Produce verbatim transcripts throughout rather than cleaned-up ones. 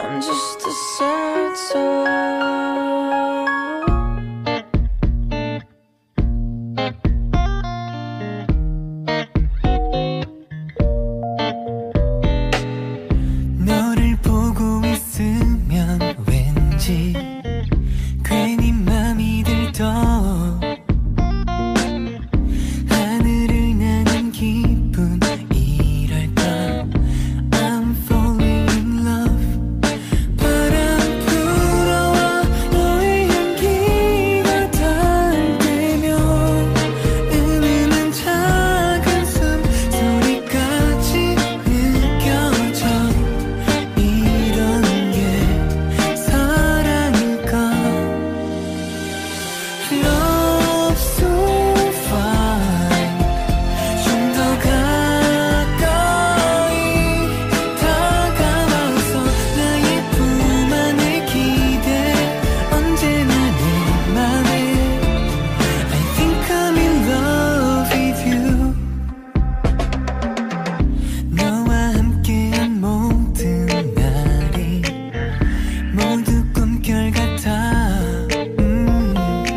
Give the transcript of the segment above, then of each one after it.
I'm just a sad soul. 너를 보고 있으면 왠지 괜히 맘이 들떠 하늘을 나는 기분 이랄까 I'm falling in love 바람 불어와 너의 향기가 닿을 때면 은은한 작은 숨소리까지 느껴져 이런 게 사랑일까 Love so fine 좀 더 가까이 다가와서 나의 품 안에 기대 언제나 내 맘에 I think I'm in love with you 너와 함께한 모든 날이 모두 꿈결 같아 음,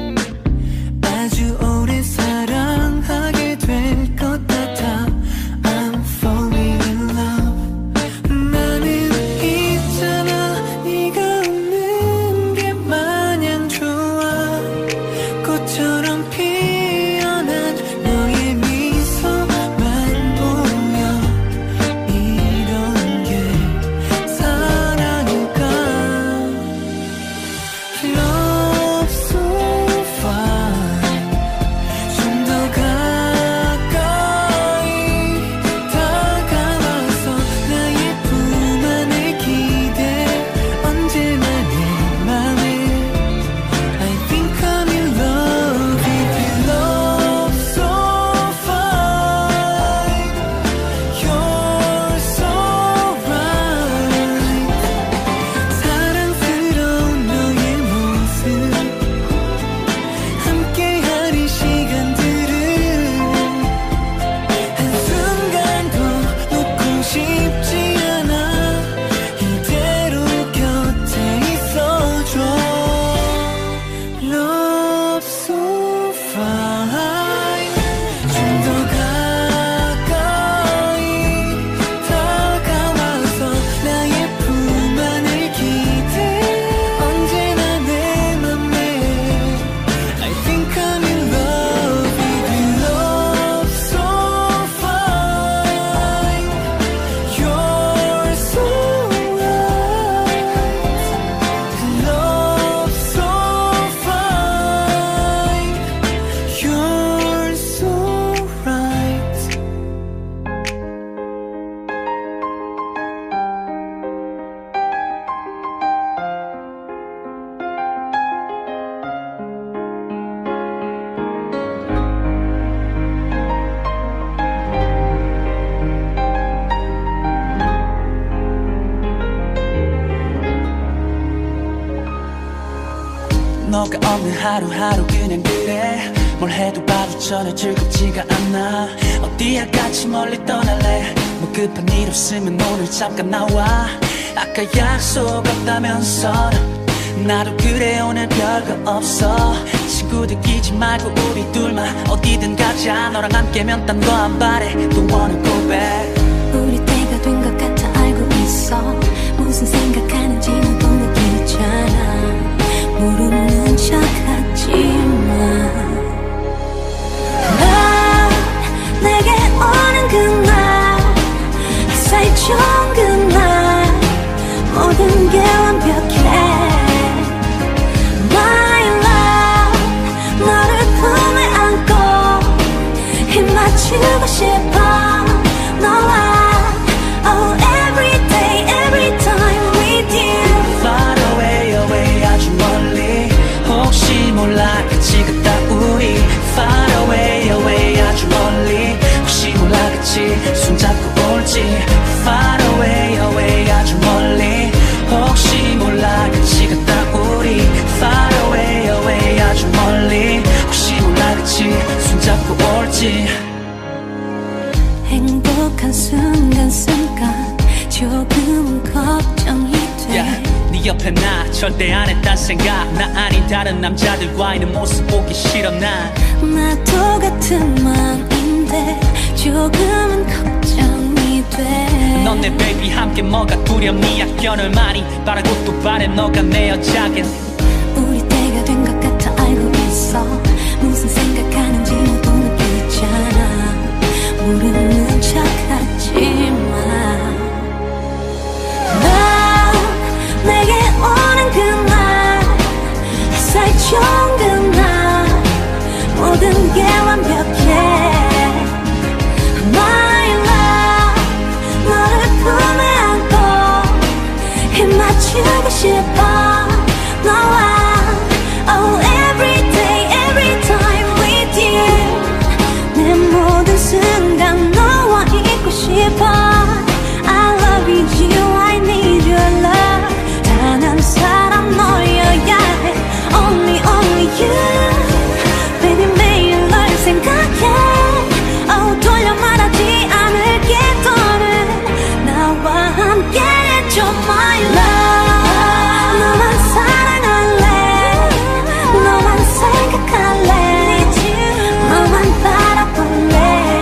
아주 오래 사랑하게 될 것 같아 I'm falling in love 나는 있잖아 네가 웃는 게 마냥 좋아 꽃처럼 피어난 너의 미소만 보여 이런 게 사랑일까 Love so fine 좀 더 가까이 다가와서 나의 품 안에 기대 언제나 내 맘에 I think I'm in love with you Love so fine You're so right 사랑스러운 너의 모습 함께할 이 시간들을 한순간도 놓고 싶지 않아 이대로 곁에 있어줘 Love so fine 좀 더 가까이 다가와서 나의 품 안에 기대 언제나 내 맘에 I think I'm in love with you Love so fine You're so right Love so fine You're so right 너가 없는 하루하루 그냥 그래 뭘 해도 봐도 전혀 즐겁지가 않아 어디야 같이 멀리 떠날래 뭐 급한 일 없으면 오늘 잠깐 나와 아까 약속 없다면서 나도 그래 오늘 별거 없어 친구들 끼지 말고 우리 둘만 어디든 가자 너랑 함께면 딴 거 안 바래 Don't wanna go back 우리 때가 된 것 같아 알고 있어 무슨 생각하는지 너도 느끼잖아 모르는 척하지마 나 내게 오는 그날 햇살 좋은 그날 모든 게 완벽해 My love 너를 품에 안고 힘 맞추고 싶어 너와 Oh every day every time with you Far away away 아주 멀리 혹시 몰라 같이 갔다 우리 Far away away 아주 멀리 혹시 몰라 같이 손잡고 올지 Far away away 아주 멀리 혹시 몰라 같이 갔다 우리 Far away away 아주 멀리 혹시 몰라 같이 손잡고 올지 행복한 순간순간 조금 걱정이 돼 yeah. 네 옆에 나 절대 안 했단 생각 나 아닌 다른 남자들과 있는 모습 보기 싫어 난 나도 같은 마음인데 조금은 걱정이 돼 넌 내 베이비 함께 뭐가 두렵니 약견을 많이 바라고 또 바래 너가 내 여자긴 우리 때가 된 것 같아 알고 있어 무슨 생각하는지 모두 느끼잖아 모르는 척하지마 넌 내게 오는 그날 햇살 좋은 그날 모든 게 완벽해 My love 너를 품에 안고 힘 맞추고 싶어 너와 Oh every day every time with you 내 모든 순간 너와 있고 싶어 I love you I need your love 단 한 사람 너여야 해 Only only you Baby 매일 널 생각해 Oh 돌려 말하지 않을게 더는 나와 함께 해줘 My love 너만 사랑할래 너만 생각할래 너만 바라볼래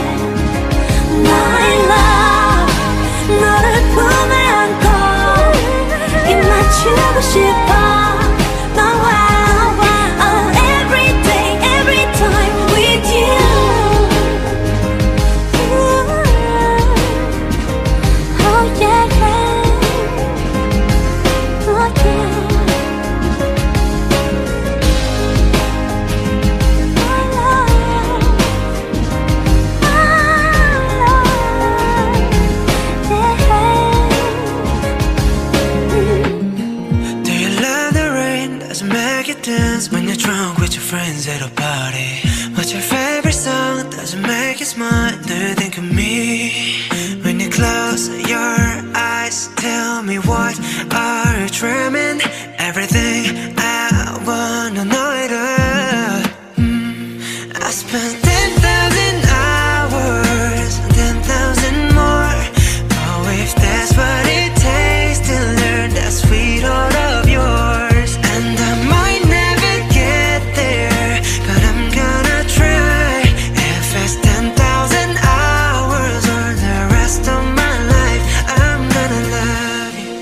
My love 너를 품에 안고 입 맞추고 싶어 너와 Oh every day every time with you Oh yeah yeah Oh yeah My love My love yeah Do you love the rain? Does it make you dance when you're drunk with your friends at a party? What's your favorite song? Does it make you smile? Do you think of me? When you close your eyes, tell me what are you dreaming? Everything I wanna know it all. Mm, I spent ten thousand hours, ten thousand more. Oh, if that's what it takes to learn that sweet heart of yours. And I might never get there, but I'm gonna try. If it's ten thousand hours or the rest of my life, I'm gonna love you.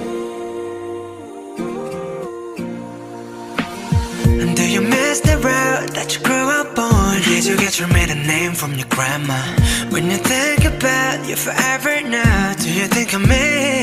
And do you miss the road that you grew up on? Did you get your maiden name from your grandma? When you think about you forever now, do you think of me?